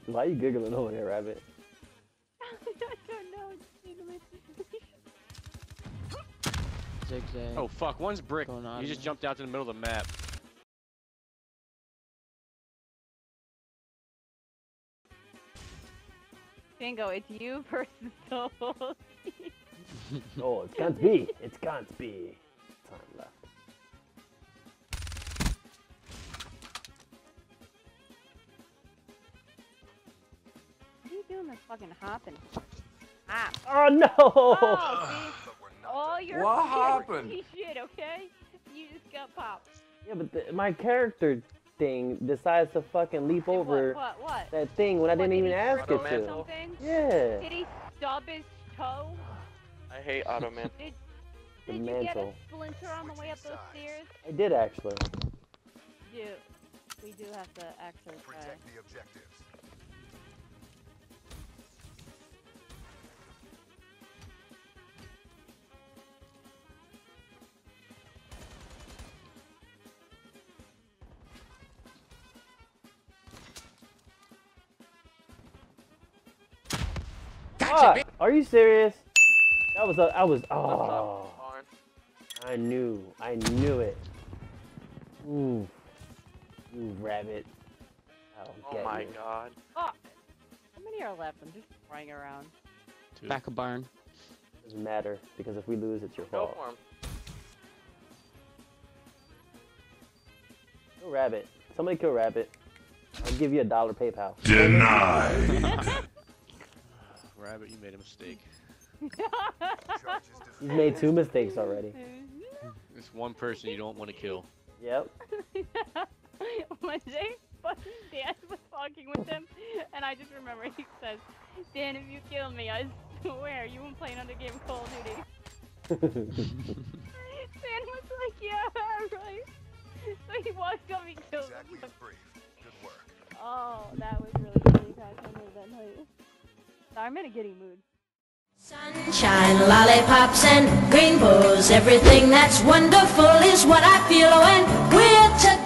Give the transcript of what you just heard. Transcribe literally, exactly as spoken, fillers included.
Why are you giggling over there, Rabbit? I don't know. Zigzag. Oh fuck, one's brick. Going on You just there. jumped out to the middle of the map. Bingo, it's you versus Soul. Oh, it's can't be. It can't be. Time left. What are you doing this fucking hopping? Ah. Oh no! Oh, see? Oh, you're What fucking happened? piece of shit, okay? You just got popped. Yeah, but the, my character thing decides to fucking leap Did over What, what, what? that thing when I What, didn't did even he ask trip it or to. something? Yeah. Did he stub his toe? I hate Automan. Did, The did you get a mantle. splinter on the way up those stairs? I did actually. Do. We do have to actually try. Protect the objectives. Ah, are you serious? That was a, I was, oh, Barn. I knew, I knew it. Ooh, you rabbit. I'll Oh get my you. god. Fuck! How many are left? I'm just running around. Two. Back a barn. Doesn't matter, because if we lose, it's your Go fault. for him. Kill rabbit. Somebody kill rabbit. I'll give you a dollar PayPal. Denied. Rabbit, you made a mistake. Charges He's made two mistakes already. There's one person you don't want to kill. Yep. One day, fucking Dan was talking with him, and I just remember he says, Dan, if you kill me, I swear you won't play another game of Call of Duty. Dan was like, yeah, right. So he walked up and killed Exactly him. as brief. Good work. Oh, that was really funny, guys. I remember that night. So I'm in a giddy mood. Sunshine, lollipops, and rainbows. Everything that's wonderful is what I feel when we're together.